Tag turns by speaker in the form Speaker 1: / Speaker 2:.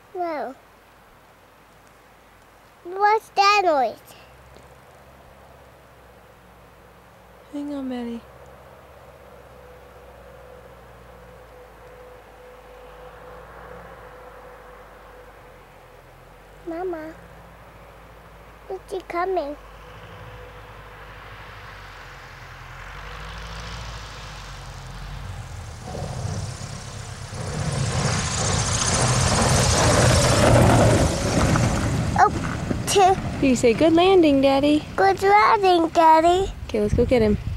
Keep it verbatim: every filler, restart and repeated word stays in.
Speaker 1: No. What's that noise?
Speaker 2: Hang on, Maddie.
Speaker 1: Mama, is she coming? Oh, two.
Speaker 2: You say good landing, Daddy.
Speaker 1: Good landing, Daddy.
Speaker 2: Okay, let's go get him.